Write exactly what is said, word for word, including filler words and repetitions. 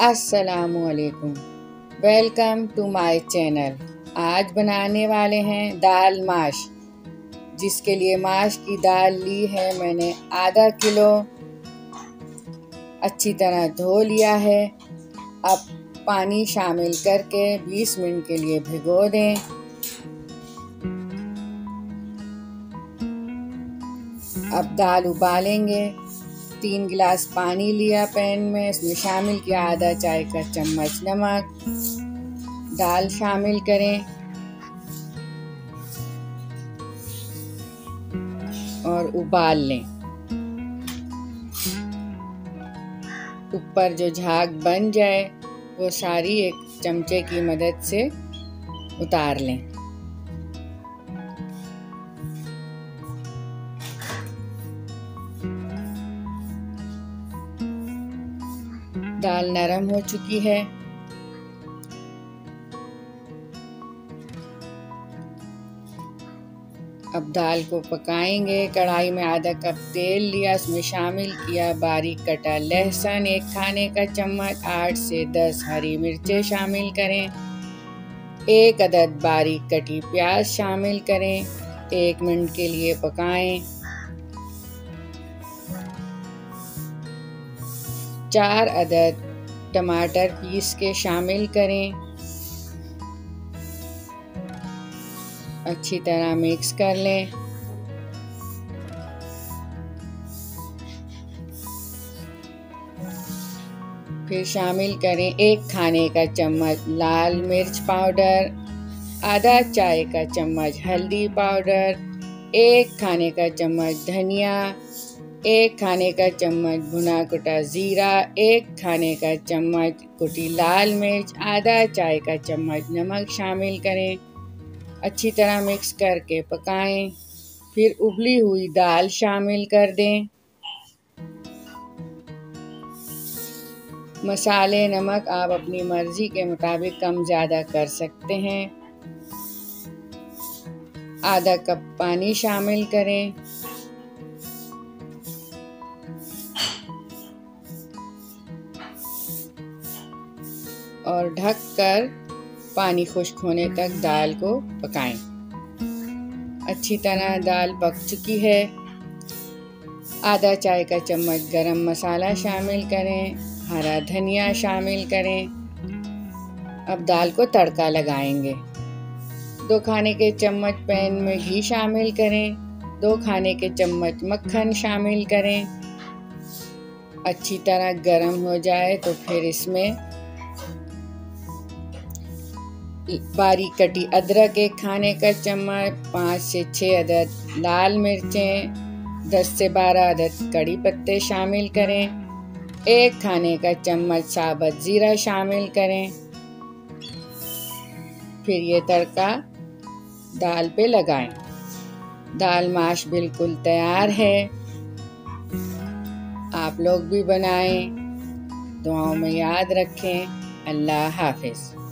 अस्सलामुअलैकुम, welcome to my channel. आज बनाने वाले हैं दाल माश, जिसके लिए माश की दाल ली है मैंने आधा किलो। अच्छी तरह धो लिया है। अब पानी शामिल करके बीस मिनट के लिए भिगो दें। अब दाल उबालेंगे। तीन गिलास पानी लिया पैन में, इसमें शामिल किया आधा चाय का चम्मच नमक। दाल शामिल करें और उबाल लें। ऊपर जो झाग बन जाए वो सारी एक चमचे की मदद से उतार लें। दाल नरम हो चुकी है। अब दाल को पकाएंगे। कढ़ाई में आधा कप तेल लिया, उसमें शामिल किया बारीक कटा लहसुन एक खाने का चम्मच, आठ से दस हरी मिर्चें शामिल करें। एक अदद बारीक कटी प्याज शामिल करें। एक मिनट के लिए पकाएं। चार अदद टमाटर पीस के शामिल करें। अच्छी तरह मिक्स कर लें। फिर शामिल करें एक खाने का चम्मच लाल मिर्च पाउडर, आधा चाय का चम्मच हल्दी पाउडर, एक खाने का चम्मच धनिया, एक खाने का चम्मच भुना कुटा ज़ीरा, एक खाने का चम्मच कुटी लाल मिर्च, आधा चाय का चम्मच नमक शामिल करें। अच्छी तरह मिक्स करके पकाएं। फिर उबली हुई दाल शामिल कर दें। मसाले नमक आप अपनी मर्जी के मुताबिक कम ज़्यादा कर सकते हैं। आधा कप पानी शामिल करें। और ढककर पानी खुश्क होने तक दाल को पकाएं। अच्छी तरह दाल पक चुकी है। आधा चाय का चम्मच गरम मसाला शामिल करें। हरा धनिया शामिल करें। अब दाल को तड़का लगाएंगे। दो खाने के चम्मच पैन में घी शामिल करें। दो खाने के चम्मच मक्खन शामिल करें। अच्छी तरह गरम हो जाए तो फिर इसमें बारीक कटी अदरक एक खाने का चम्मच, पाँच से छः अदद लाल मिर्चें, दस से बारह अदद कड़ी पत्ते शामिल करें। एक खाने का चम्मच साबुत ज़ीरा शामिल करें। फिर ये तड़का दाल पे लगाएं। दाल माश बिल्कुल तैयार है। आप लोग भी बनाएं। दुआओं में याद रखें। अल्लाह हाफ़िज़।